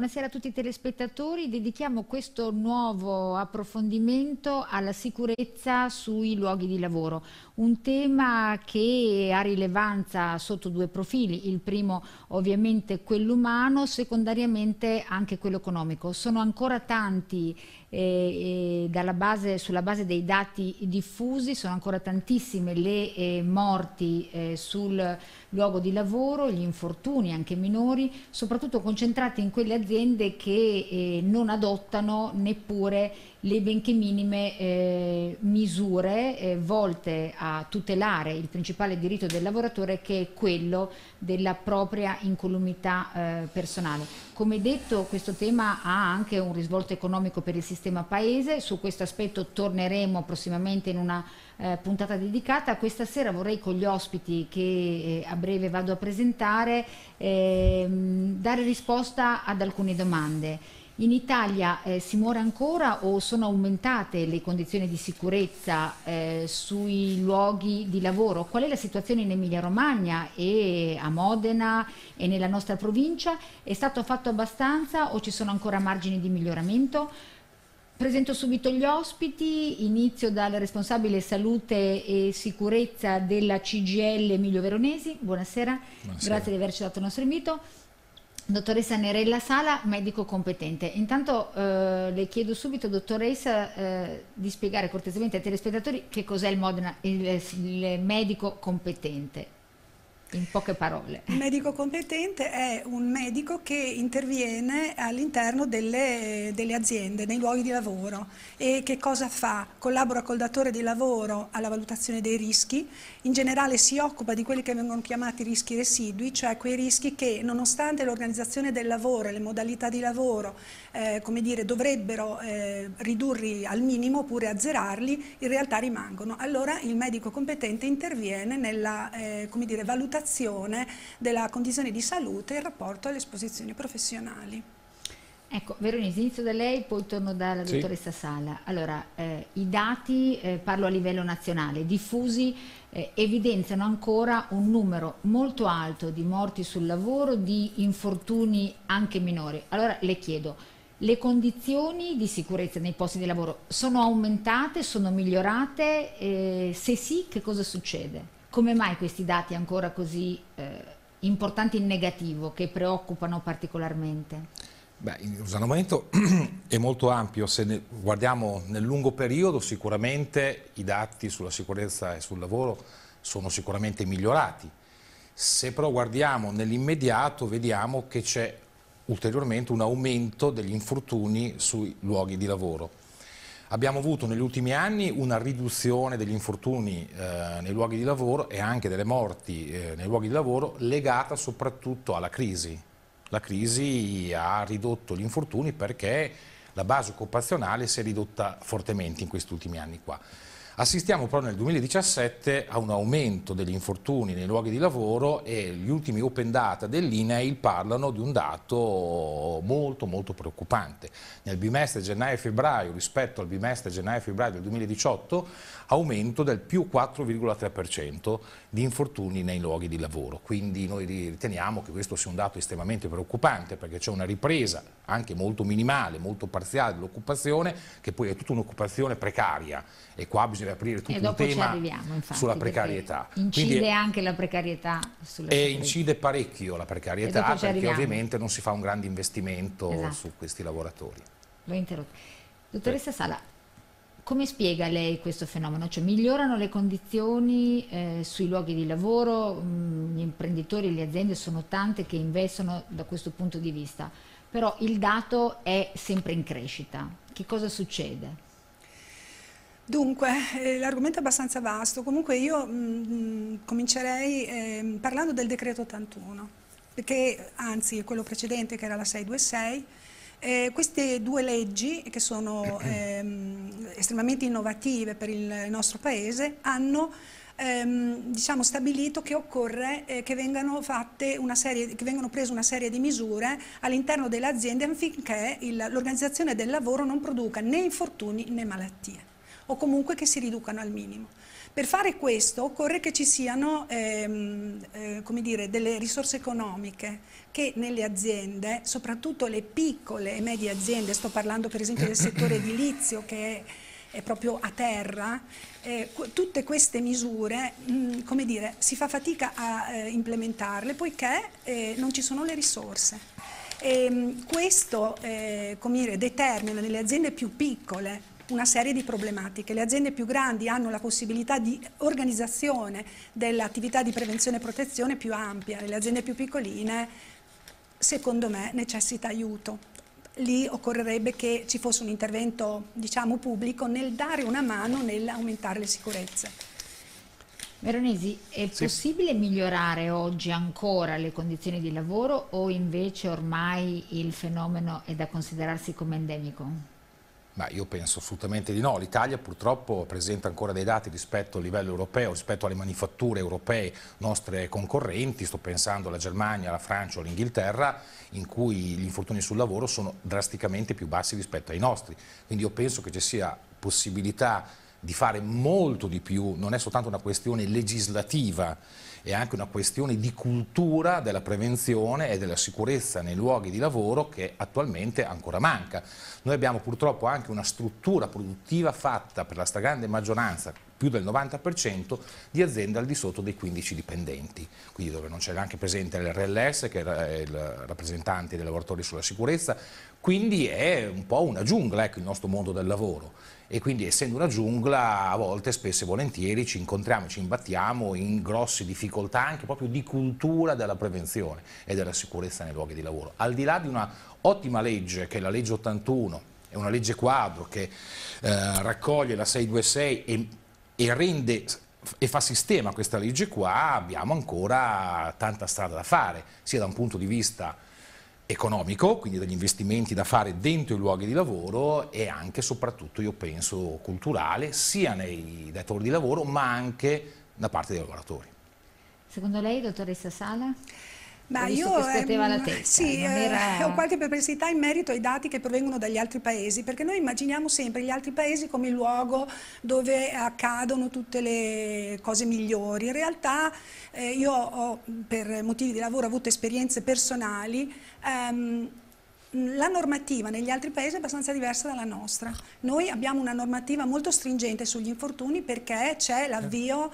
buonasera a tutti i telespettatori. Dedichiamo questo nuovo approfondimento alla sicurezza sui luoghi di lavoro, un tema che ha rilevanza sotto due profili: il primo ovviamente quello umano, secondariamente anche quello economico. Sono ancora tanti, sulla base dei dati diffusi, sono ancora tantissime le morti sul luogo di lavoro, gli infortuni anche minori, soprattutto concentrati in quelle aziende che non adottano neppure le benché minime misure volte a tutelare il principale diritto del lavoratore, che è quello della propria incolumità personale. Come detto, questo tema ha anche un risvolto economico per il sistema paese. Su questo aspetto torneremo prossimamente in una puntata dedicata. Questa sera vorrei, con gli ospiti che a breve vado a presentare, dare risposta ad alcune domande. In Italia si muore ancora o sono aumentate le condizioni di sicurezza sui luoghi di lavoro? Qual è la situazione in Emilia-Romagna e a Modena e nella nostra provincia? È stato fatto abbastanza o ci sono ancora margini di miglioramento? Presento subito gli ospiti, inizio dal responsabile salute e sicurezza della CGIL Emilio Veronesi. Buonasera, Buonasera. Grazie di aver accettato il nostro invito. Dottoressa Nerella Sala, medico competente. Intanto le chiedo subito, dottoressa, di spiegare cortesemente ai telespettatori che cos'è il medico competente, in poche parole. Il medico competente è un medico che interviene all'interno delle aziende, nei luoghi di lavoro. E che cosa fa? Collabora col datore di lavoro alla valutazione dei rischi. In generale si occupa di quelli che vengono chiamati rischi residui, cioè quei rischi che, nonostante l'organizzazione del lavoro e le modalità di lavoro come dire, dovrebbero ridurli al minimo oppure azzerarli, in realtà rimangono. Allora il medico competente interviene nella come dire, valutazione della condizione di salute in rapporto alle esposizioni professionali. Ecco, Veronesi, inizio da lei, poi torno dalla dottoressa Sala. Allora, i dati, parlo a livello nazionale, diffusi, evidenziano ancora un numero molto alto di morti sul lavoro, di infortuni anche minori. Allora le chiedo, le condizioni di sicurezza nei posti di lavoro sono aumentate, sono migliorate? Se sì, che cosa succede? Come mai questi dati ancora così importanti in negativo, che preoccupano particolarmente? Beh, il ragionamento è molto ampio. Se guardiamo nel lungo periodo, sicuramente i dati sulla sicurezza e sul lavoro sono sicuramente migliorati. Se però guardiamo nell'immediato, vediamo che c'è ulteriormente un aumento degli infortuni sui luoghi di lavoro. Abbiamo avuto negli ultimi anni una riduzione degli infortuni nei luoghi di lavoro e anche delle morti nei luoghi di lavoro, legata soprattutto alla crisi. La crisi ha ridotto gli infortuni perché la base occupazionale si è ridotta fortemente in questi ultimi anni qua. Assistiamo però nel 2017 a un aumento degli infortuni nei luoghi di lavoro e gli ultimi open data dell'INAIL parlano di un dato molto preoccupante. Nel bimestre gennaio-febbraio rispetto al bimestre gennaio-febbraio del 2018 aumento del più 4,3% di infortuni nei luoghi di lavoro. Quindi noi riteniamo che questo sia un dato estremamente preoccupante, perché c'è una ripresa anche molto minimale, molto parziale dell'occupazione, che poi è tutta un'occupazione precaria, e qua bisogna aprire tutto un tema sulla precarietà. Incide quindi anche la precarietà sulla e incide parecchio la precarietà, perché ovviamente non si fa un grande investimento su questi lavoratori. L'ho interrotto. Dottoressa Sala, come spiega lei questo fenomeno? Cioè, migliorano le condizioni sui luoghi di lavoro, gli imprenditori, le aziende sono tante che investono da questo punto di vista, però il dato è sempre in crescita. Che cosa succede? Dunque, l'argomento è abbastanza vasto. Comunque io comincerei parlando del decreto 81, perché anzi quello precedente, che era la 626, queste due leggi, che sono estremamente innovative per il nostro Paese, hanno diciamo, stabilito che occorre che vengano prese una serie di misure all'interno delle aziende affinché l'organizzazione del lavoro non produca né infortuni né malattie, o comunque che si riducano al minimo. Per fare questo occorre che ci siano come dire, delle risorse economiche che nelle aziende, soprattutto le piccole e medie aziende, sto parlando per esempio del settore edilizio che è proprio a terra, tutte queste misure, come dire, si fa fatica a implementarle poiché non ci sono le risorse. Questo come dire, determina nelle aziende più piccole una serie di problematiche. Le aziende più grandi hanno la possibilità di organizzazione dell'attività di prevenzione e protezione più ampia, le aziende più piccoline, secondo me, necessita aiuto. Lì occorrerebbe che ci fosse un intervento, diciamo, pubblico nel dare una mano nell'aumentare le sicurezze. Veronesi, è possibile migliorare oggi ancora le condizioni di lavoro o invece ormai il fenomeno è da considerarsi come endemico? Ma io penso assolutamente di no. L'Italia purtroppo presenta ancora dei dati rispetto al livello europeo, rispetto alle manifatture europee nostre concorrenti, sto pensando alla Germania, alla Francia o all'Inghilterra, in cui gli infortuni sul lavoro sono drasticamente più bassi rispetto ai nostri. Quindi io penso che ci sia possibilità di fare molto di più, non è soltanto una questione legislativa, è anche una questione di cultura della prevenzione e della sicurezza nei luoghi di lavoro che attualmente ancora manca. Noi abbiamo purtroppo anche una struttura produttiva fatta per la stragrande maggioranza, più del 90%, di aziende al di sotto dei 15 dipendenti, quindi dove non c'è neanche presente l'RLS, che è il rappresentante dei lavoratori sulla sicurezza, quindi è un po' una giungla, ecco, il nostro mondo del lavoro. E quindi essendo una giungla a volte spesso e volentieri ci incontriamo, ci imbattiamo in grosse difficoltà anche proprio di cultura della prevenzione e della sicurezza nei luoghi di lavoro. Al di là di una ottima legge che è la legge 81, è una legge quadro che raccoglie la 626 e rende e fa sistema questa legge qua, abbiamo ancora tanta strada da fare, sia da un punto di vista economico, quindi degli investimenti da fare dentro i luoghi di lavoro e anche e soprattutto, io penso, culturale, sia nei datori di lavoro ma anche da parte dei lavoratori. Secondo lei, dottoressa Sala? Ma io che scuoteva la testa, sì, ho qualche perplessità in merito ai dati che provengono dagli altri paesi, perché noi immaginiamo sempre gli altri paesi come il luogo dove accadono tutte le cose migliori. In realtà io ho, per motivi di lavoro, avuto esperienze personali. La normativa negli altri paesi è abbastanza diversa dalla nostra. Noi abbiamo una normativa molto stringente sugli infortuni perché c'è l'avvio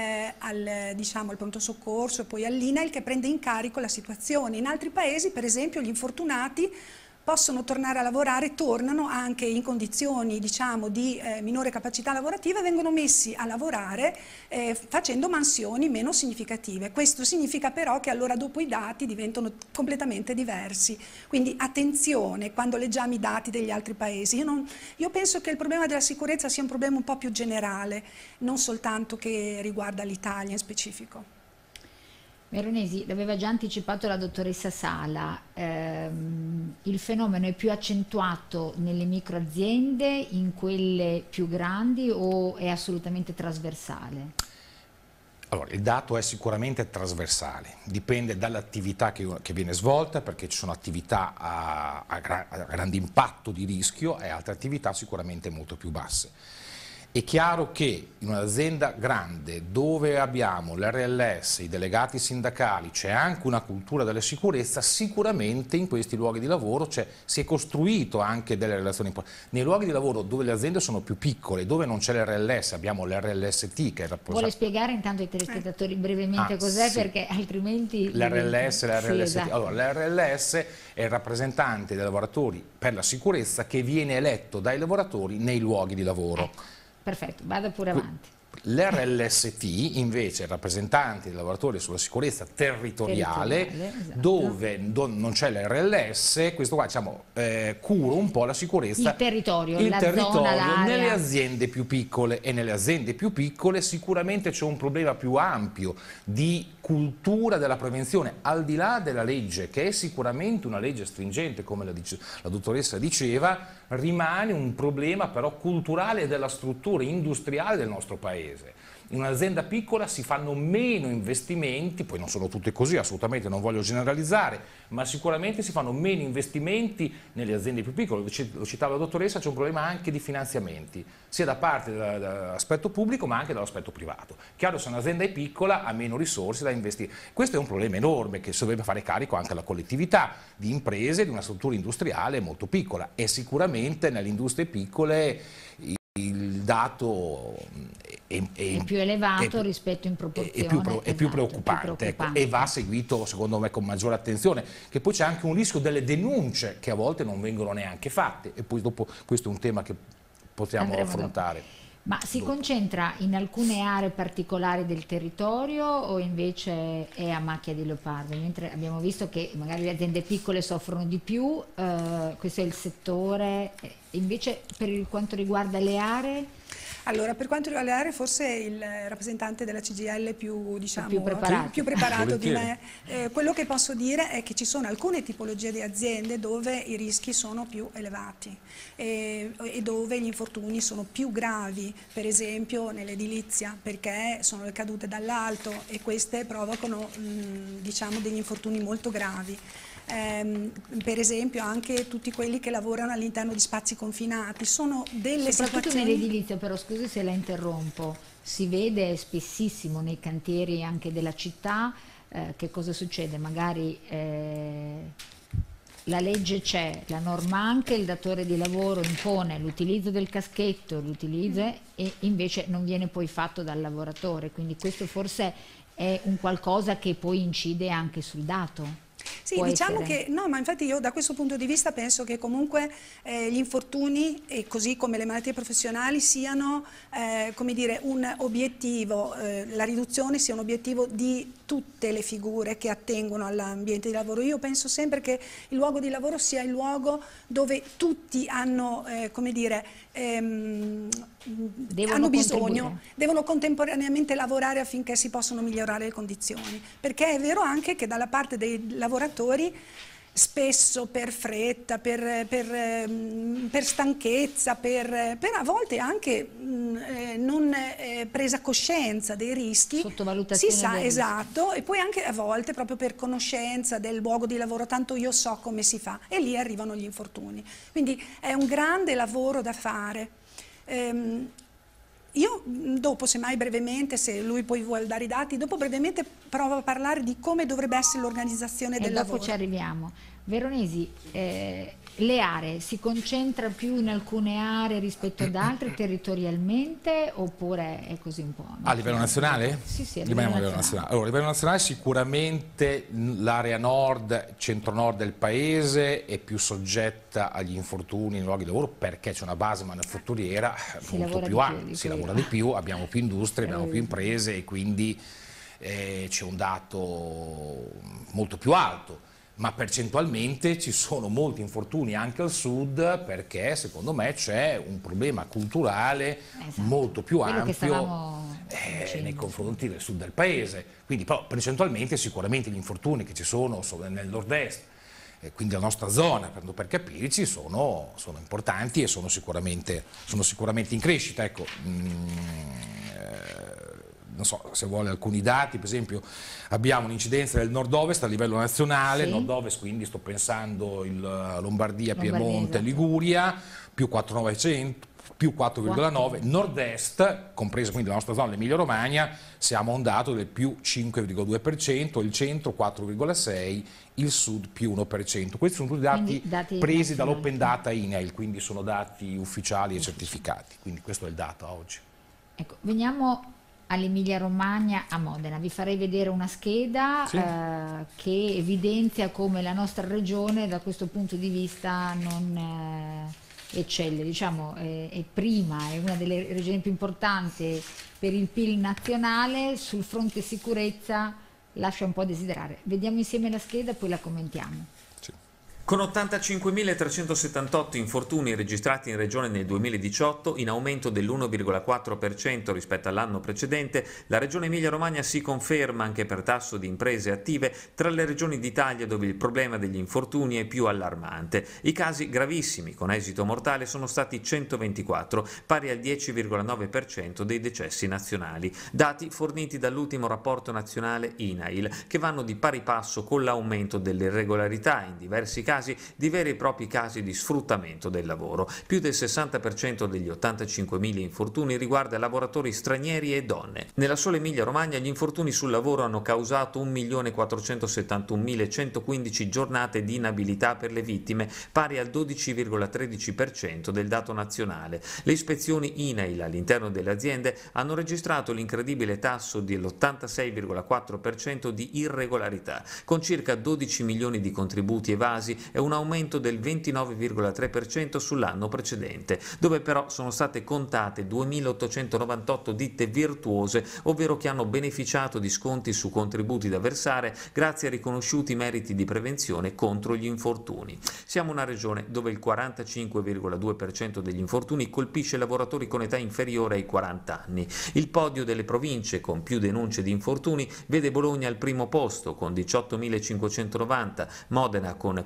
al pronto soccorso e poi all'INAIL che prende in carico la situazione. In altri paesi, per esempio, gli infortunati possono tornare a lavorare, tornano anche in condizioni, diciamo, di minore capacità lavorativa e vengono messi a lavorare facendo mansioni meno significative. Questo significa però che allora dopo i dati diventano completamente diversi. Quindi attenzione quando leggiamo i dati degli altri paesi. Io penso che il problema della sicurezza sia un problema un po' più generale, non soltanto che riguarda l'Italia in specifico. Veronesi, l'aveva già anticipato la dottoressa Sala, il fenomeno è più accentuato nelle microaziende, in quelle più grandi o è assolutamente trasversale? Allora, il dato è sicuramente trasversale, dipende dall'attività che viene svolta, perché ci sono attività a grande impatto di rischio e altre attività sicuramente molto più basse. È chiaro che in un'azienda grande dove abbiamo l'RLS, i delegati sindacali, c'è anche una cultura della sicurezza, sicuramente in questi luoghi di lavoro si è costruito anche delle relazioni importanti. Nei luoghi di lavoro dove le aziende sono più piccole, dove non c'è l'RLS, abbiamo l'RLST che è Vuole spiegare intanto ai telespettatori brevemente cos'è, sì, perché altrimenti... L'RLS, l'RLST. Sì, esatto. Allora, l'RLS è il rappresentante dei lavoratori per la sicurezza che viene eletto dai lavoratori nei luoghi di lavoro. Ecco. Perfetto, vada pure avanti. L'RLST invece è il rappresentante dei lavoratori sulla sicurezza territoriale, esatto, dove non c'è l'RLS, questo qua diciamo, cura un po' la sicurezza, il territorio zona, nelle aziende più piccole, e nelle aziende più piccole sicuramente c'è un problema più ampio di cultura della prevenzione, al di là della legge, che è sicuramente una legge stringente, come la dottoressa diceva, rimane un problema però culturale della struttura industriale del nostro paese. in un'azienda piccola si fanno meno investimenti, poi non sono tutte così, assolutamente non voglio generalizzare, ma sicuramente si fanno meno investimenti nelle aziende più piccole. Lo citava la dottoressa, c'è un problema anche di finanziamenti, sia da parte dell'aspetto pubblico ma anche dall'aspetto privato. Chiaro, se un'azienda è piccola ha meno risorse da investire. Questo è un problema enorme che si dovrebbe fare carico anche alla collettività di imprese, di una struttura industriale molto piccola, e sicuramente nelle industrie piccole il dato è più elevato rispetto in proporzione. È più preoccupante, ecco, e va seguito secondo me con maggiore attenzione, che poi c'è anche un rischio delle denunce che a volte non vengono neanche fatte, e poi dopo questo è un tema che possiamo affrontare. Ma si concentra in alcune aree particolari del territorio o invece è a macchia di leopardo? Mentre abbiamo visto che magari le aziende piccole soffrono di più, questo è il settore, invece per quanto riguarda le aree? Allora, per quanto riguarda le aree, forse il rappresentante della CGIL più preparato di me. Quello che posso dire è che ci sono alcune tipologie di aziende dove i rischi sono più elevati e dove gli infortuni sono più gravi, per esempio nell'edilizia, perché sono cadute dall'alto e queste provocano diciamo degli infortuni molto gravi. Per esempio anche tutti quelli che lavorano all'interno di spazi confinati sono delle soprattutto situazioni... nell'edilizia, però scusi se la interrompo, si vede spessissimo nei cantieri anche della città, che cosa succede? Magari la legge c'è, la norma anche, il datore di lavoro impone l'utilizzo del caschetto, e invece non viene poi fatto dal lavoratore, quindi questo forse è un qualcosa che poi incide anche sul dato. Sì, diciamo che no, ma infatti io da questo punto di vista penso che comunque gli infortuni, e così come le malattie professionali, siano come dire, un obiettivo, la riduzione sia un obiettivo di tutte le figure che attengono all'ambiente di lavoro. Io penso sempre che il luogo di lavoro sia il luogo dove tutti hanno, come dire, hanno bisogno, devono contemporaneamente lavorare affinché si possano migliorare le condizioni, perché è vero anche che dalla parte dei lavoratori spesso per fretta, per stanchezza, per a volte anche non presa coscienza dei rischi, sottovalutazione si sa, dei esatto, rischi. E poi anche a volte proprio per conoscenza del luogo di lavoro, tanto io so come si fa, e lì arrivano gli infortuni. Quindi è un grande lavoro da fare. Io dopo, semmai brevemente, se lui poi vuole dare i dati, dopo brevemente provo a parlare di come dovrebbe essere l'organizzazione del lavoro. Dopo ci arriviamo. Veronesi, le aree, si concentra più in alcune aree rispetto ad altre territorialmente, oppure è così un po'? A livello nazionale? Sì, a livello nazionale. Allora, a livello nazionale sicuramente l'area nord, centro-nord del paese è più soggetta agli infortuni nei luoghi di lavoro, perché c'è una base manifatturiera molto più ampia, si lavora di più, abbiamo più industrie, abbiamo più imprese, e quindi c'è un dato molto più alto. Ma percentualmente ci sono molti infortuni anche al sud, perché secondo me c'è un problema culturale molto più ampio nei confronti del sud del paese. Quindi però percentualmente sicuramente gli infortuni che ci sono nel nord-est, quindi la nostra zona, per capirci, sono importanti e sono sicuramente in crescita. Ecco. Non so se vuole alcuni dati, per esempio abbiamo un'incidenza del nord-ovest a livello nazionale, sì. Nord-ovest quindi sto pensando Lombardia, Piemonte, Liguria, più 4,9, nord-est, compresa quindi la nostra zona, l'Emilia Romagna, siamo a un dato del più 5,2%, il centro 4,6%, il sud più 1%. Questi sono tutti dati presi dall'Open Data INAIL, quindi sono dati ufficiali e certificati, quindi questo è il dato oggi. Ecco, veniamo all'Emilia Romagna, a Modena. Vi farei vedere una scheda che evidenzia come la nostra regione da questo punto di vista non eccelle, diciamo è prima, è una delle regioni più importanti per il PIL nazionale, sul fronte sicurezza lascia un po' a desiderare. Vediamo insieme la scheda e poi la commentiamo. Con 85.378 infortuni registrati in regione nel 2018, in aumento dell'1,4% rispetto all'anno precedente, la regione Emilia-Romagna si conferma anche per tasso di imprese attive tra le regioni d'Italia dove il problema degli infortuni è più allarmante. I casi gravissimi con esito mortale sono stati 124, pari al 10,9% dei decessi nazionali. Dati forniti dall'ultimo rapporto nazionale INAIL, che vanno di pari passo con l'aumento delle irregolarità in diversi casi di veri e propri casi di sfruttamento del lavoro. Più del 60% degli 85.000 infortuni riguarda lavoratori stranieri e donne. Nella sola Emilia-Romagna gli infortuni sul lavoro hanno causato 1.471.115 giornate di inabilità per le vittime, pari al 12,13% del dato nazionale. Le ispezioni INAIL all'interno delle aziende hanno registrato l'incredibile tasso dell'86,4% di irregolarità, con circa 12 milioni di contributi evasi e un aumento del 29,3% sull'anno precedente, dove però sono state contate 2.898 ditte virtuose, ovvero che hanno beneficiato di sconti su contributi da versare grazie a riconosciuti meriti di prevenzione contro gli infortuni. Siamo una regione dove il 45,2% degli infortuni colpisce lavoratori con età inferiore ai 40 anni. Il podio delle province con più denunce di infortuni vede Bologna al primo posto con 18.590, Modena con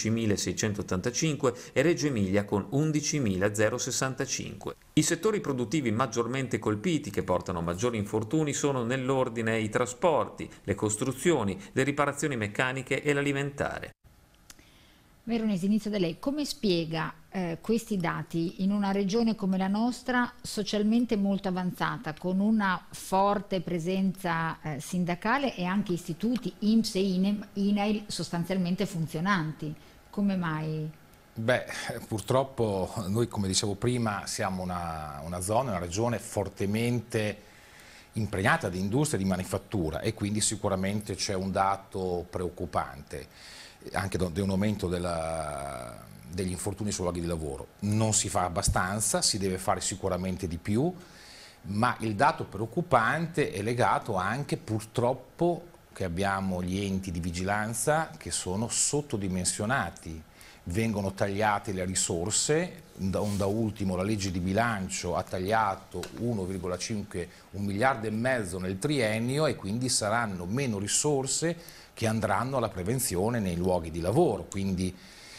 15.685 e Reggio Emilia con 11.065. I settori produttivi maggiormente colpiti che portano maggiori infortuni sono nell'ordine i trasporti, le costruzioni, le riparazioni meccaniche e l'alimentare. Veronesi, inizio da lei. Come spiega questi dati in una regione come la nostra, socialmente molto avanzata, con una forte presenza sindacale e anche istituti INPS e INAIL sostanzialmente funzionanti? Come mai? Beh, purtroppo noi, come dicevo prima, siamo una zona, una regione fortemente impregnata di industria e di manifattura, e quindi sicuramente c'è un dato preoccupante, anche di un aumento degli infortuni sui luoghi di lavoro. Non si fa abbastanza, si deve fare sicuramente di più, ma il dato preoccupante è legato anche, purtroppo, che abbiamo gli enti di vigilanza che sono sottodimensionati, vengono tagliate le risorse, da ultimo la legge di bilancio ha tagliato 1,5 miliardo e mezzo nel triennio, e quindi saranno meno risorse che andranno alla prevenzione nei luoghi di lavoro, quindi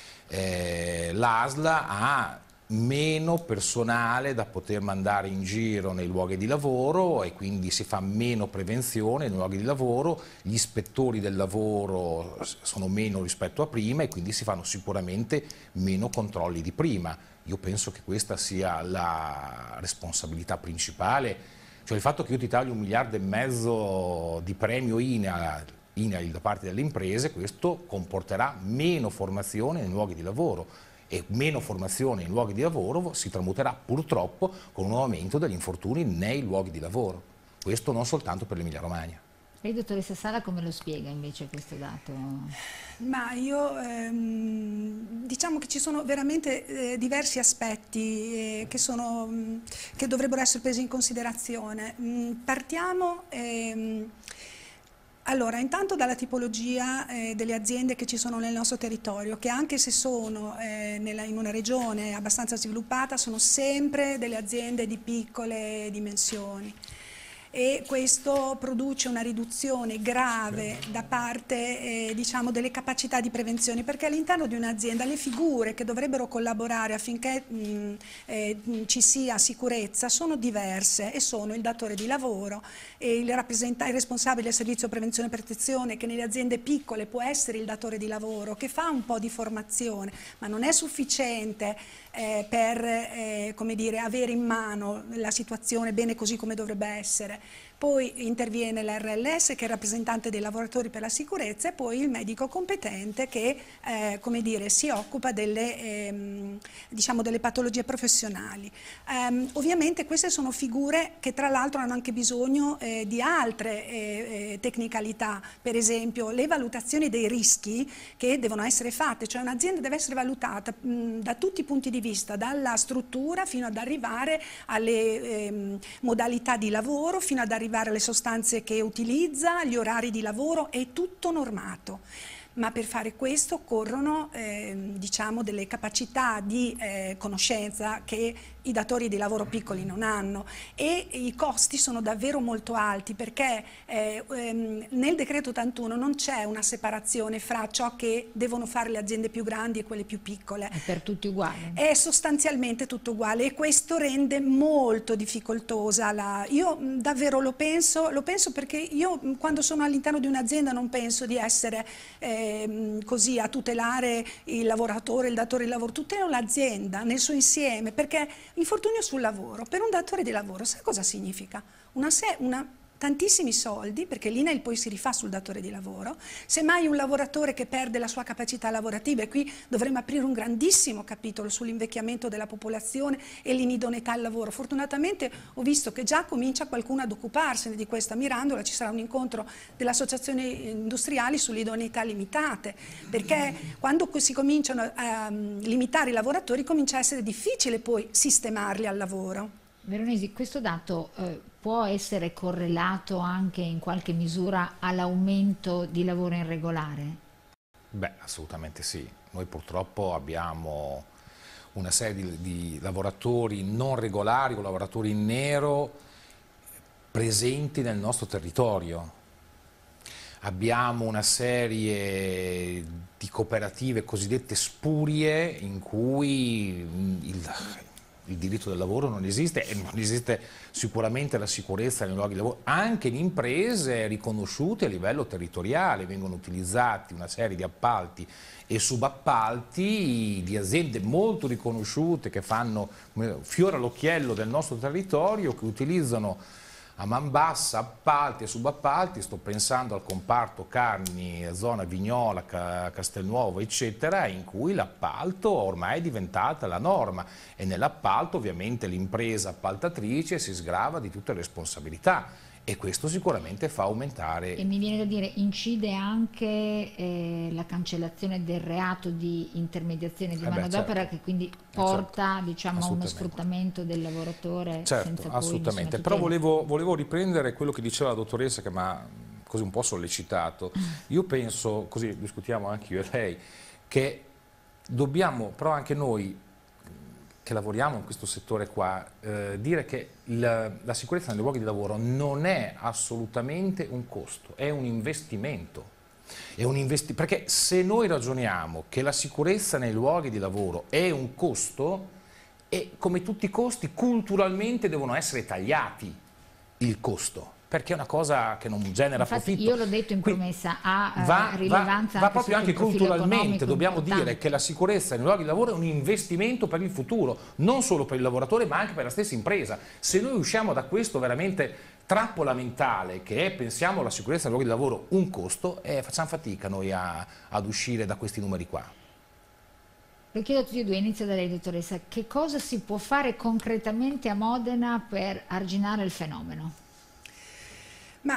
l'ASL ha meno personale da poter mandare in giro nei luoghi di lavoro, e quindi si fa meno prevenzione nei luoghi di lavoro, gli ispettori del lavoro sono meno rispetto a prima, e quindi si fanno sicuramente meno controlli di prima. Io penso che questa sia la responsabilità principale, cioè il fatto che io ti taglio 1,5 miliardi di premio INAIL da parte delle imprese, questo comporterà meno formazione nei luoghi di lavoro, e meno formazione in luoghi di lavoro si tramuterà purtroppo con un aumento degli infortuni nei luoghi di lavoro. Questo non soltanto per l'Emilia Romagna. Lei, dottoressa Sala, come lo spiega invece questo dato? Ma io diciamo che ci sono veramente diversi aspetti che dovrebbero essere presi in considerazione. Partiamo allora, intanto dalla tipologia delle aziende che ci sono nel nostro territorio, che anche se sono in una regione abbastanza sviluppata, sono sempre delle aziende di piccole dimensioni. E questo produce una riduzione grave da parte diciamo, delle capacità di prevenzione, perché all'interno di un'azienda le figure che dovrebbero collaborare affinché ci sia sicurezza sono diverse, e sono il datore di lavoro e il responsabile del servizio prevenzione e protezione, che nelle aziende piccole può essere il datore di lavoro, che fa un po' di formazione, ma non è sufficiente per come dire, avere in mano la situazione bene così come dovrebbe essere. Poi interviene l'RLS, che è il rappresentante dei lavoratori per la sicurezza, e poi il medico competente che come dire, si occupa delle patologie professionali. Ovviamente queste sono figure che tra l'altro hanno anche bisogno di altre tecnicalità, per esempio le valutazioni dei rischi che devono essere fatte, cioè un'azienda deve essere valutata da tutti i punti di vista, dalla struttura fino ad arrivare alle modalità di lavoro, fino ad arrivare alle sostanze che utilizza, gli orari di lavoro, è tutto normato. ma per fare questo occorrono diciamo delle capacità di conoscenza che i datori di lavoro piccoli non hanno, e i costi sono davvero molto alti, perché nel decreto 81 non c'è una separazione fra ciò che devono fare le aziende più grandi e quelle più piccole. È per tutti uguale. È sostanzialmente tutto uguale, e questo rende molto difficoltosa io davvero lo penso perché io quando sono all'interno di un'azienda non penso di essere così a tutelare il lavoratore, il datore di lavoro, tutelo l'azienda nel suo insieme, perché infortunio sul lavoro per un datore di lavoro, sai cosa significa? Tantissimi soldi, perché l'INAIL poi si rifà sul datore di lavoro, semmai un lavoratore che perde la sua capacità lavorativa, e qui dovremmo aprire un grandissimo capitolo sull'invecchiamento della popolazione e l'inidoneità al lavoro. Fortunatamente ho visto che già comincia qualcuno ad occuparsene di questa. A Mirandola ci sarà un incontro delle associazioni industriali sull'idoneità limitate, perché quando si cominciano a limitare i lavoratori comincia a essere difficile poi sistemarli al lavoro. Veronesi, questo dato può essere correlato anche in qualche misura all'aumento di lavoro irregolare? Beh, assolutamente sì. Noi purtroppo abbiamo una serie di lavoratori non regolari o lavoratori in nero presenti nel nostro territorio. Abbiamo una serie di cooperative cosiddette spurie in cui il diritto del lavoro non esiste, e non esiste sicuramente la sicurezza nei luoghi di lavoro. Anche in imprese riconosciute a livello territoriale vengono utilizzati una serie di appalti e subappalti di aziende molto riconosciute che fanno fiore all'occhiello del nostro territorio, che utilizzano a man bassa appalti e subappalti. Sto pensando al comparto carni, zona Vignola, Castelnuovo, eccetera, in cui l'appalto ormai è diventata la norma, e nell'appalto ovviamente l'impresa appaltatrice si sgrava di tutte le responsabilità, e questo sicuramente fa aumentare. E mi viene da dire, incide anche la cancellazione del reato di intermediazione di manodopera, certo, che quindi porta diciamo, a uno sfruttamento del lavoratore, certo, senza poi assolutamente. Però volevo riprendere quello che diceva la dottoressa, che mi ha così un po' sollecitato. Io penso, così discutiamo anche io e lei, che dobbiamo però anche noi che lavoriamo in questo settore qua, dire che la sicurezza nei luoghi di lavoro non è assolutamente un costo, è un investimento. Perché se noi ragioniamo che la sicurezza nei luoghi di lavoro è un costo, e come tutti i costi culturalmente devono essere tagliati il costo, perché è una cosa che non genera profitto. Io l'ho detto in promessa, ha rilevanza va proprio anche culturalmente. Dobbiamo importante. dire che la sicurezza nei luoghi di lavoro è un investimento per il futuro, non solo per il lavoratore ma anche per la stessa impresa. Se noi usciamo da questo veramente trappola mentale che è, pensiamo alla sicurezza nei luoghi di lavoro un costo, facciamo fatica noi ad uscire da questi numeri qua. Lo chiedo a tutti e due, inizio da lei dottoressa, che cosa si può fare concretamente a Modena per arginare il fenomeno? Ma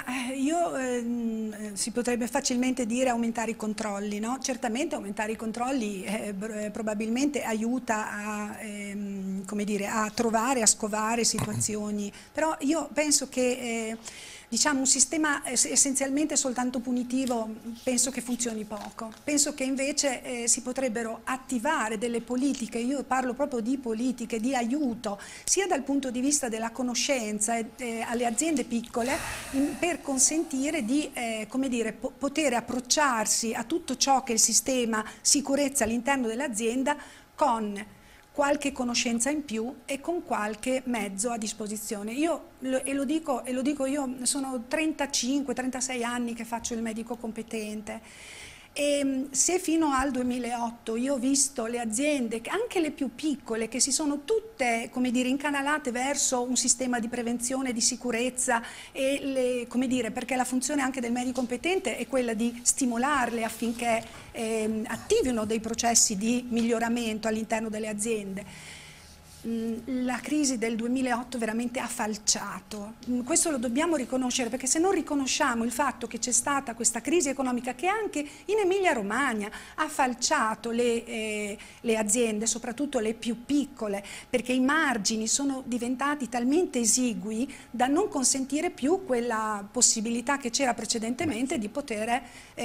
si potrebbe facilmente dire aumentare i controlli, no? Certamente aumentare i controlli probabilmente aiuta come dire, a trovare, a scovare situazioni, però io penso che diciamo un sistema essenzialmente soltanto punitivo penso che funzioni poco. Penso che invece si potrebbero attivare delle politiche, io parlo proprio di politiche di aiuto, sia dal punto di vista della conoscenza alle aziende piccole, per consentire di come dire, poter approcciarsi a tutto ciò che è il sistema sicurezza all'interno dell'azienda con qualche conoscenza in più e con qualche mezzo a disposizione. Lo dico io, sono 35-36 anni che faccio il medico competente, e se fino al 2008 io ho visto le aziende, anche le più piccole, che si sono tutte, come dire, incanalate verso un sistema di prevenzione, di sicurezza, e come dire, perché la funzione anche del medico competente è quella di stimolarle affinché attivino dei processi di miglioramento all'interno delle aziende. la crisi del 2008 veramente ha falciato. Questo lo dobbiamo riconoscere, perché se non riconosciamo il fatto che c'è stata questa crisi economica che anche in Emilia-Romagna ha falciato le aziende, soprattutto le più piccole, perché i margini sono diventati talmente esigui da non consentire più quella possibilità che c'era precedentemente di poter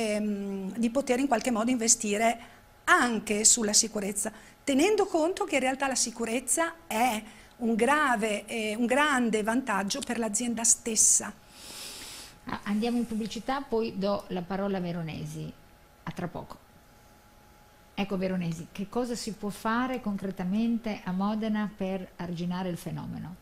in qualche modo investire anche sulla sicurezza, tenendo conto che in realtà la sicurezza è un grande vantaggio per l'azienda stessa. Andiamo in pubblicità, poi do la parola a Veronesi. A tra poco. Ecco Veronesi, che cosa si può fare concretamente a Modena per arginare il fenomeno?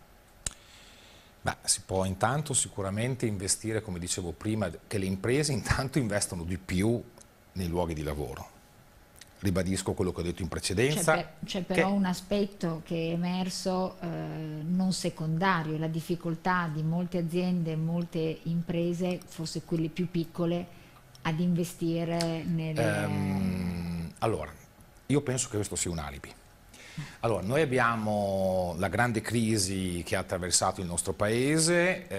Si può intanto sicuramente investire, come dicevo prima, che le imprese intanto investono di più nei luoghi di lavoro. Ribadisco quello che ho detto in precedenza. C'è però un aspetto che è emerso non secondario, la difficoltà di molte aziende, molte imprese, forse quelle più piccole, ad investire nel... Allora, io penso che questo sia un alibi. Allora, noi abbiamo la grande crisi che ha attraversato il nostro paese,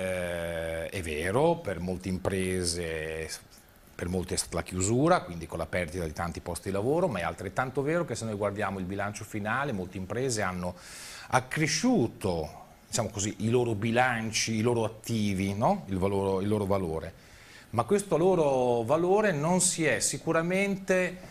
è vero, per molte imprese, per molti è stata la chiusura, quindi con la perdita di tanti posti di lavoro, ma è altrettanto vero che se noi guardiamo il bilancio finale, molte imprese hanno accresciuto, diciamo così, i loro bilanci, i loro attivi, no? il loro valore. Ma questo loro valore non si è sicuramente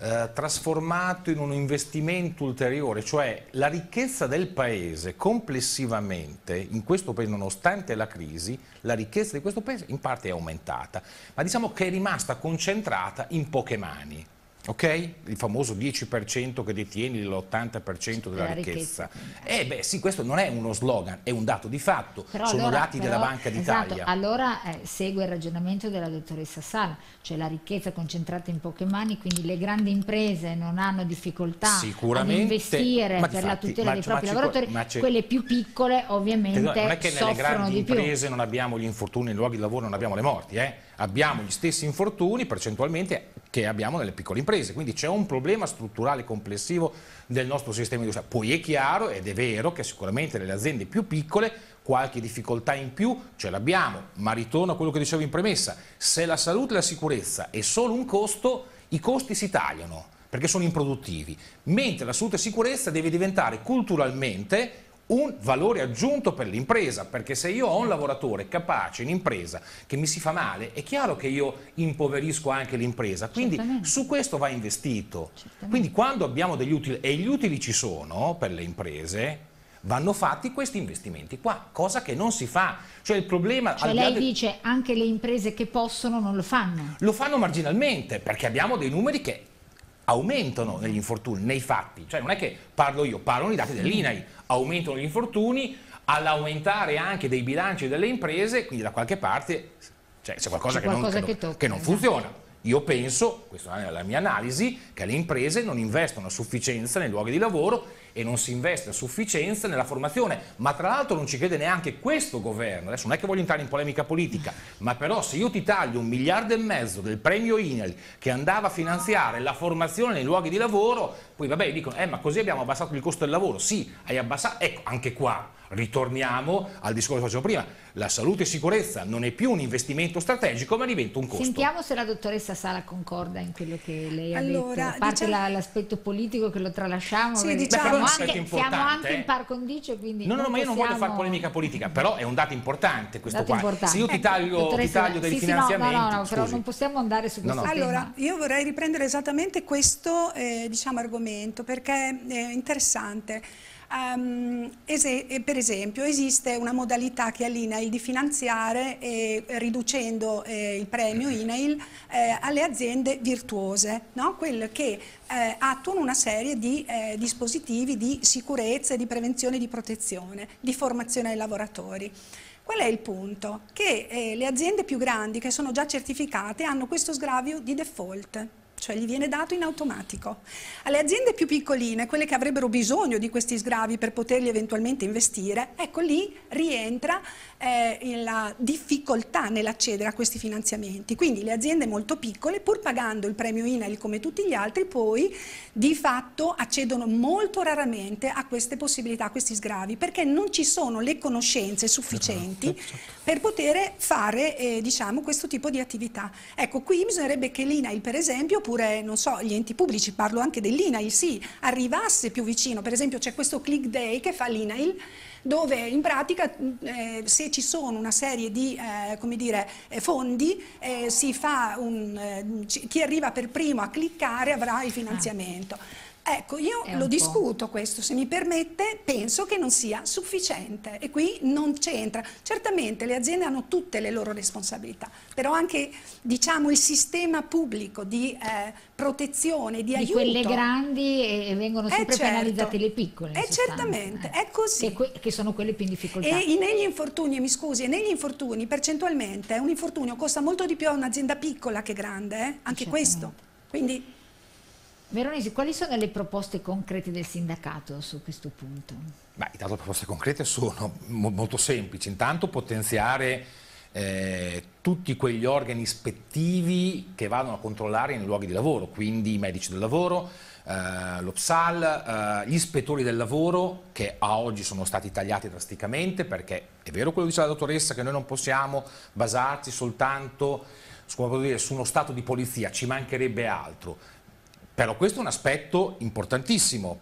trasformato in un investimento ulteriore, cioè la ricchezza del paese complessivamente, in questo paese, nonostante la crisi, la ricchezza di questo paese in parte è aumentata, ma diciamo che è rimasta concentrata in poche mani. Ok? Il famoso 10% che detiene l'80% della ricchezza. Sì, questo non è uno slogan, è un dato di fatto, sono dati della Banca d'Italia. Esatto, allora segue il ragionamento della dottoressa Sala, cioè la ricchezza concentrata in poche mani, quindi le grandi imprese non hanno difficoltà ad investire per la tutela dei propri lavoratori, quelle più piccole ovviamente non è che nelle grandi di più. imprese non abbiamo gli infortuni, nei luoghi di lavoro non abbiamo le morti, abbiamo gli stessi infortuni percentualmente che abbiamo nelle piccole imprese, quindi c'è un problema strutturale complessivo del nostro sistema industriale. Poi è chiaro ed è vero che sicuramente nelle aziende più piccole qualche difficoltà in più ce l'abbiamo, ma ritorno a quello che dicevo in premessa, se la salute e la sicurezza è solo un costo, i costi si tagliano perché sono improduttivi, mentre la salute e sicurezza deve diventare culturalmente un valore aggiunto per l'impresa, perché se io ho un lavoratore capace in impresa che mi si fa male, è chiaro che io impoverisco anche l'impresa, quindi su questo va investito. Quindi quando abbiamo degli utili, e gli utili ci sono per le imprese, vanno fatti questi investimenti qua, cosa che non si fa. Cioè il problema... Cioè lei dice anche le imprese che possono non lo fanno? Lo fanno marginalmente, perché abbiamo dei numeri che aumentano negli infortuni, nei fatti, cioè non è che parlo io, parlano i dati dell'INAIL, aumentano gli infortuni, all'aumentare anche dei bilanci delle imprese, quindi da qualche parte c'è qualcosa che non funziona. Io penso, questa è la mia analisi, che le imprese non investono a sufficienza nei luoghi di lavoro e non si investe a sufficienza nella formazione, ma tra l'altro non ci crede neanche questo governo. Adesso non è che voglio entrare in polemica politica, ma però se io ti taglio 1,5 miliardi del premio INAIL che andava a finanziare la formazione nei luoghi di lavoro, poi vabbè dicono ma così abbiamo abbassato il costo del lavoro. Sì, hai abbassato, ecco, anche qua ritorniamo al discorso che facevo prima, la salute e sicurezza non è più un investimento strategico ma diventa un costo. Sentiamo se la dottoressa Sala concorda in quello che lei ha detto, a parte l'aspetto politico che lo tralasciamo, sì, siamo anche in par condicio, quindi no, ma io non voglio fare polemica politica, però è un dato importante questo qua. Se io ti taglio dei finanziamenti, no, però non possiamo andare su questo tema. Allora, io vorrei riprendere esattamente questo argomento, perché è interessante. Per esempio esiste una modalità che ha l'INAIL di finanziare riducendo il premio INAIL alle aziende virtuose, no? Quelle che attuano una serie di dispositivi di sicurezza e di prevenzione e di protezione, di formazione ai lavoratori. Qual è il punto? Che le aziende più grandi che sono già certificate hanno questo sgravio di default. cioè gli viene dato in automatico. Alle aziende più piccoline, quelle che avrebbero bisogno di questi sgravi per poterli eventualmente investire, ecco lì rientra la difficoltà nell'accedere a questi finanziamenti. Quindi le aziende molto piccole, pur pagando il premio INAIL come tutti gli altri, poi di fatto accedono molto raramente a queste possibilità, a questi sgravi, perché non ci sono le conoscenze sufficienti per poter fare diciamo, questo tipo di attività. Ecco, qui bisognerebbe che l'INAIL, per esempio, oppure non so, gli enti pubblici, parlo anche dell'INAIL, sì, arrivasse più vicino. Per esempio c'è questo Click Day che fa l'INAIL, dove in pratica se ci sono una serie di come dire, fondi, si fa chi arriva per primo a cliccare avrà il finanziamento. Ecco, io lo discuto questo, se mi permette, penso che non sia sufficiente e qui non c'entra. Certamente le aziende hanno tutte le loro responsabilità, però anche diciamo il sistema pubblico di protezione, di aiuto. Quelle grandi e vengono sempre penalizzate le piccole. Certamente, è così. Che sono quelle più in difficoltà. E negli infortuni, mi scusi, negli infortuni percentualmente un infortunio costa molto di più a un'azienda piccola che grande, anche questo. Quindi... Veronesi, quali sono le proposte concrete del sindacato su questo punto? Intanto le proposte concrete sono molto semplici. Intanto potenziare tutti quegli organi ispettivi che vanno a controllare nei luoghi di lavoro, quindi i medici del lavoro, lo PSAL, gli ispettori del lavoro che a oggi sono stati tagliati drasticamente, perché è vero quello che dice la dottoressa che noi non possiamo basarci soltanto su uno stato di polizia, ci mancherebbe altro. Però questo è un aspetto importantissimo,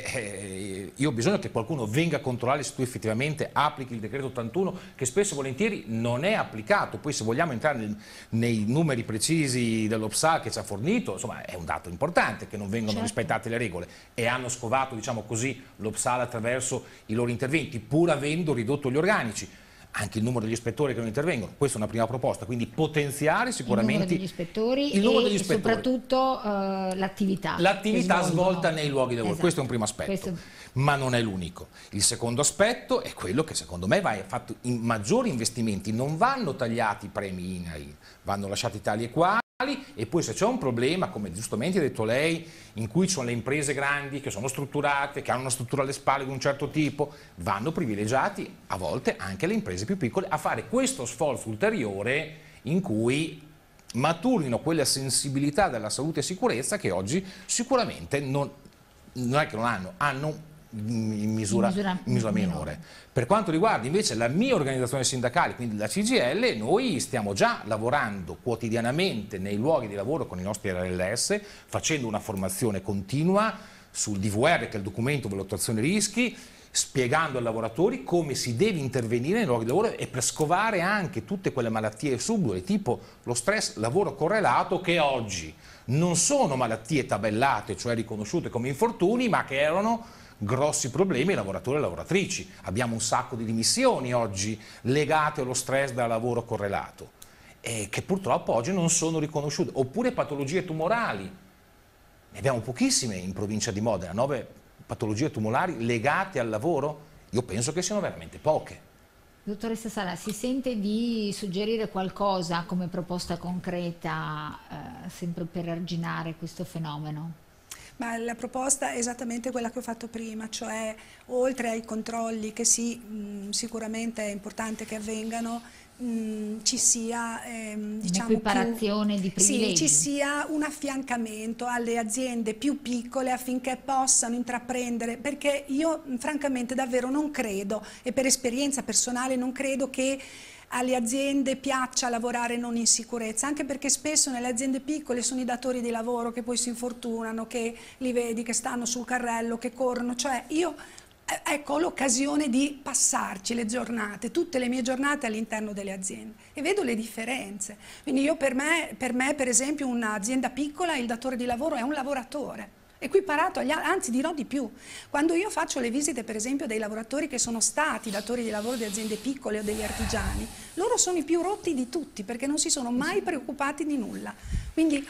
perché io ho bisogno che qualcuno venga a controllare se tu effettivamente applichi il decreto 81, che spesso e volentieri non è applicato. Poi se vogliamo entrare nei numeri precisi dello PSAL che ci ha fornito, insomma è un dato importante che non vengono rispettate le regole, e hanno scovato, diciamo così, lo PSAL attraverso i loro interventi, pur avendo ridotto gli organici. Anche il numero degli ispettori che non intervengono, questa è una prima proposta, quindi potenziare sicuramente il numero degli ispettori e soprattutto l'attività svolta nei luoghi di lavoro. Questo è un primo aspetto, ma non è l'unico. Il secondo aspetto è quello che secondo me va fatto in maggiori investimenti, non vanno tagliati i premi INAIL, vanno lasciati tali e quali. E poi se c'è un problema, come giustamente ha detto lei, in cui ci sono le imprese grandi che sono strutturate, che hanno una struttura alle spalle di un certo tipo, vanno privilegiati a volte anche le imprese più piccole a fare questo sforzo ulteriore in cui maturino quella sensibilità della salute e sicurezza che oggi sicuramente non è che non hanno in misura minore. Per quanto riguarda invece la mia organizzazione sindacale, quindi la CGIL, noi stiamo già lavorando quotidianamente nei luoghi di lavoro con i nostri RLS, facendo una formazione continua sul DVR, che è il documento di valutazione rischi, spiegando ai lavoratori come si deve intervenire nei luoghi di lavoro e per scovare anche tutte quelle malattie subdole, tipo lo stress lavoro correlato, che oggi non sono malattie tabellate, cioè riconosciute come infortuni, ma che erano grossi problemi ai lavoratori e lavoratrici. Abbiamo un sacco di dimissioni oggi legate allo stress da lavoro correlato, che purtroppo oggi non sono riconosciute. Oppure patologie tumorali, ne abbiamo pochissime in provincia di Modena, 9 patologie tumorali legate al lavoro, io penso che siano veramente poche. Dottoressa Sala, si sente di suggerire qualcosa come proposta concreta sempre per arginare questo fenomeno? Ma la proposta è esattamente quella che ho fatto prima, cioè oltre ai controlli che sicuramente è importante che avvengano, ci sia diciamo un'equiparazione di privilegi. Sì, ci sia un affiancamento alle aziende più piccole affinché possano intraprendere, perché io francamente davvero non credo, e per esperienza personale non credo che alle aziende piaccia lavorare non in sicurezza, anche perché spesso nelle aziende piccole sono i datori di lavoro che poi si infortunano, che li vedi che stanno sul carrello, che corrono, cioè io ecco, ho l'occasione di passarci le giornate, tutte le mie giornate all'interno delle aziende e vedo le differenze. Quindi io per me per esempio un'azienda piccola il datore di lavoro è un lavoratore, equiparato agli altri, anzi dirò di più. Quando io faccio le visite per esempio dei lavoratori che sono stati datori di lavoro di aziende piccole o degli artigiani, loro sono i più rotti di tutti perché non si sono mai preoccupati di nulla. Quindi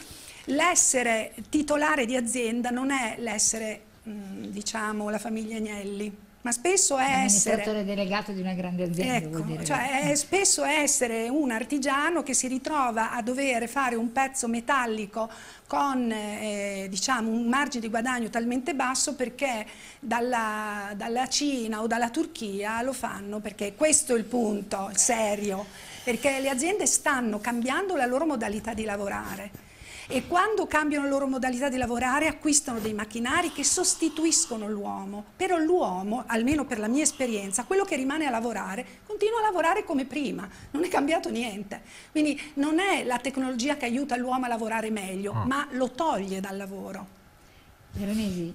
l'essere titolare di azienda non è l'essere diciamo la famiglia Agnelli, ma spesso è amministratore delegato di una grande azienda, ecco, vuol dire. cioè spesso è essere un artigiano che si ritrova a dover fare un pezzo metallico con diciamo un margine di guadagno talmente basso perché dalla Cina o dalla Turchia lo fanno, perché questo è il punto serio, perché le aziende stanno cambiando la loro modalità di lavorare. E quando cambiano la loro modalità di lavorare acquistano dei macchinari che sostituiscono l'uomo, però l'uomo, almeno per la mia esperienza, quello che rimane a lavorare, continua a lavorare come prima, non è cambiato niente. Quindi non è la tecnologia che aiuta l'uomo a lavorare meglio, ma lo toglie dal lavoro. Sì.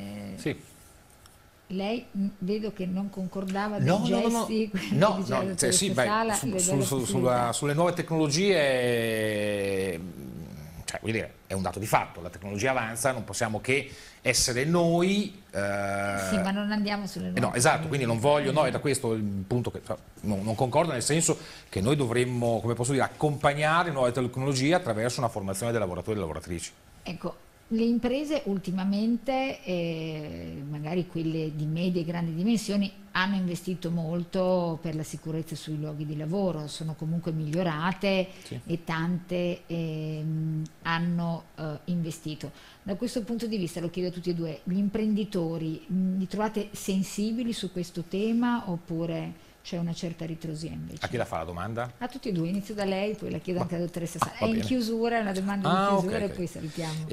Lei vedo che non concordava dei gesti. Sulle nuove tecnologie, cioè, vuol dire, è un dato di fatto, la tecnologia avanza, non possiamo che essere noi... Sì, ma non andiamo sulle nuove no, esatto, quindi non voglio, no, è da questo il punto che non concordo, nel senso che noi dovremmo, come posso dire, accompagnare le nuove tecnologie attraverso una formazione dei lavoratori e delle lavoratrici. Ecco, le imprese ultimamente, magari quelle di medie e grandi dimensioni, hanno investito molto per la sicurezza sui luoghi di lavoro, sono comunque migliorate, sì, e tante hanno investito. Da questo punto di vista, lo chiedo a tutti e due, gli imprenditori li trovate sensibili su questo tema oppure c'è una certa ritrosia invece? A chi la fa la domanda? A tutti e due, inizio da lei, poi la chiedo anche alla dottoressa Sala. È in chiusura, è una domanda di chiusura, okay. E poi salutiamo.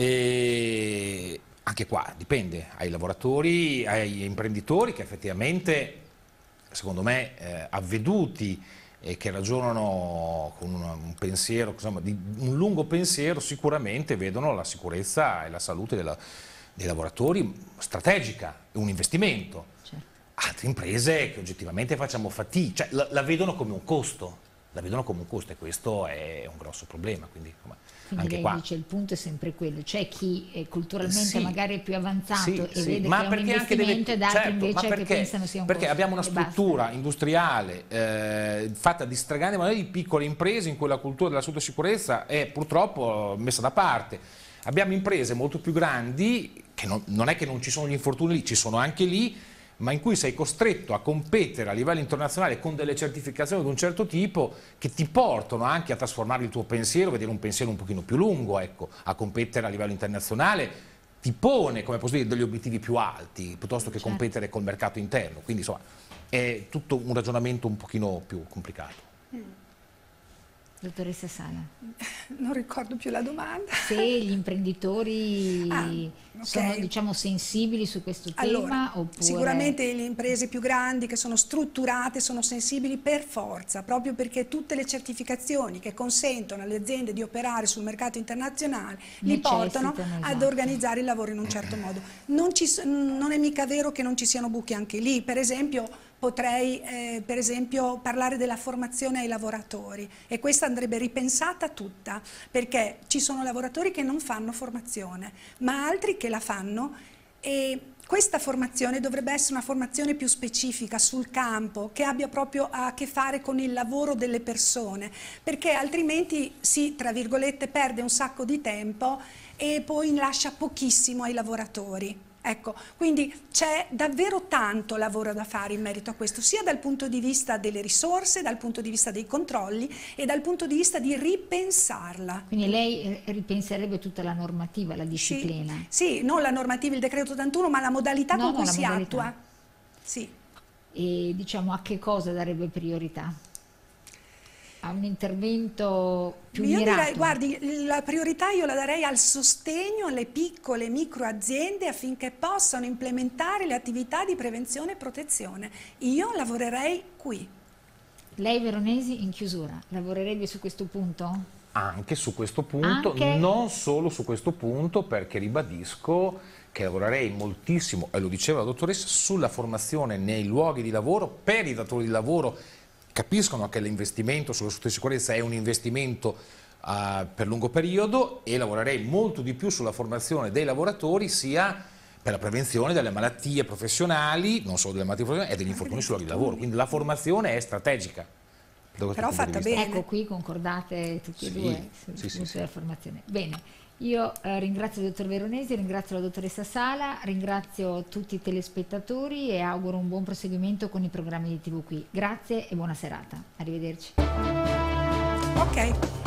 Anche qua dipende ai lavoratori, ai imprenditori che effettivamente, secondo me, avveduti e che ragionano con un pensiero, insomma, un lungo pensiero, sicuramente vedono la sicurezza e la salute dei lavoratori strategica, un investimento. Certo. Altre imprese che oggettivamente facciamo fatica, cioè la vedono come un costo. E questo è un grosso problema. Quindi anche lei qua dice il punto è sempre quello, c'è chi è culturalmente sì, magari è più avanzato e vede ma che è un investimento ed altri invece che pensano sia un costo. Perché abbiamo una struttura industriale fatta di stragrande di piccole imprese in cui la cultura della sicurezza è purtroppo messa da parte. Abbiamo imprese molto più grandi, che non è che non ci sono gli infortuni lì, ci sono anche lì, ma in cui sei costretto a competere a livello internazionale con delle certificazioni di un certo tipo che ti portano anche a trasformare il tuo pensiero, vedere un pensiero un pochino più lungo, ecco, a competere a livello internazionale ti pone, come posso dire, degli obiettivi più alti piuttosto che competere col mercato interno, quindi insomma è tutto un ragionamento un pochino più complicato. Dottoressa Sala. Non ricordo più la domanda. Se gli imprenditori sono, diciamo, sensibili su questo tema oppure... Sicuramente le imprese più grandi che sono strutturate sono sensibili per forza, proprio perché tutte le certificazioni che consentono alle aziende di operare sul mercato internazionale li portano ad organizzare il lavoro in un certo modo. Non è mica vero che non ci siano buchi anche lì, per esempio potrei parlare della formazione ai lavoratori e questa andrebbe ripensata tutta, perché ci sono lavoratori che non fanno formazione, ma altri che la fanno, e questa formazione dovrebbe essere una formazione più specifica sul campo, che abbia proprio a che fare con il lavoro delle persone, perché altrimenti si, tra virgolette, perde un sacco di tempo e poi lascia pochissimo ai lavoratori. Ecco, quindi c'è davvero tanto lavoro da fare in merito a questo, sia dal punto di vista delle risorse, dal punto di vista dei controlli e dal punto di vista di ripensarla. Quindi lei ripenserebbe tutta la normativa, la disciplina? Sì, non la normativa, il decreto 81, ma la modalità con cui si attua. Sì. E diciamo a che cosa darebbe priorità? A un intervento più mirato? Direi, guardi, la priorità io la darei al sostegno alle piccole e micro aziende affinché possano implementare le attività di prevenzione e protezione. Io lavorerei qui. Lei Veronesi, in chiusura, lavorerebbe su questo punto? Anche su questo punto, non solo su questo punto, perché ribadisco che lavorerei moltissimo, e lo diceva la dottoressa, sulla formazione nei luoghi di lavoro per i datori di lavoro. Capiscono che l'investimento sulla sicurezza è un investimento per lungo periodo, e lavorerei molto di più sulla formazione dei lavoratori sia per la prevenzione delle malattie professionali, non solo delle malattie professionali, e degli infortuni sui luoghi di lavoro. Quindi la formazione è strategica Però fatta bene. Ecco, qui concordate tutti e due sulla formazione. Bene, io ringrazio il dottor Veronesi, ringrazio la dottoressa Sala, ringrazio tutti i telespettatori e auguro un buon proseguimento con i programmi di TV qui. Grazie e buona serata. Arrivederci. Ok.